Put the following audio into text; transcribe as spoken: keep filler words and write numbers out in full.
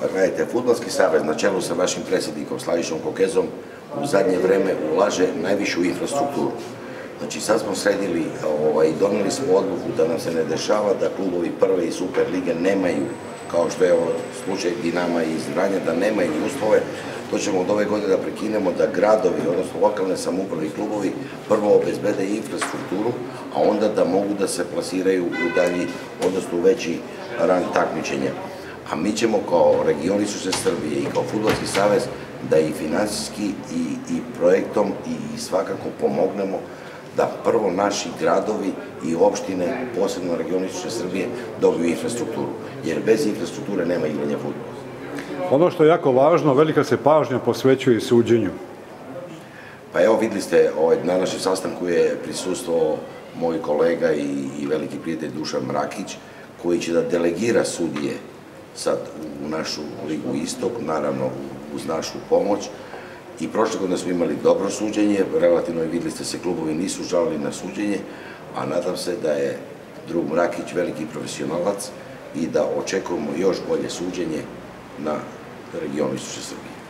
Pa gledajte, Fudbalski savez na čelu sa našim predsjednikom Slavišom Kokezom u zadnje vreme ulaže najvišu infrastrukturu. Znači sad smo sredili i donijeli smo odluku da nam se ne dešava da klubovi prve i super lige nemaju, kao što je slučaj Dinama i Vranja, da nemaju uslove. To ćemo od ove godine da prekinemo da gradovi, odnosno lokalne samouprave i klubovi prvo obezbede infrastrukturu, a onda da mogu da se plasiraju u dalji, odnosno u veći rang takmičenja. A mi ćemo kao region Istočne Srbije i kao Fudbalski savez da i finansijski i projektom i svakako pomognemo da prvo naši gradovi i opštine, posebno region Istočne Srbije, dobiju infrastrukturu. Jer bez infrastrukture nema igranja fudbala. Ono što je jako važno, velika se pažnja posvećuje suđenju. Pa evo videli ste, na našem sastanku je prisustvovao moj kolega i veliki prijatelj Dušan Mrakić, koji će da delegira sudije sad u našu Ligu Istok, naravno uz našu pomoć. I prošle godine smo imali dobro suđenje, relativno videli ste se, klubovi nisu žalili na suđenje, a nadam se da je drug Mrakić veliki profesionalac i da očekujemo još bolje suđenje na regionu Istočne Srbije.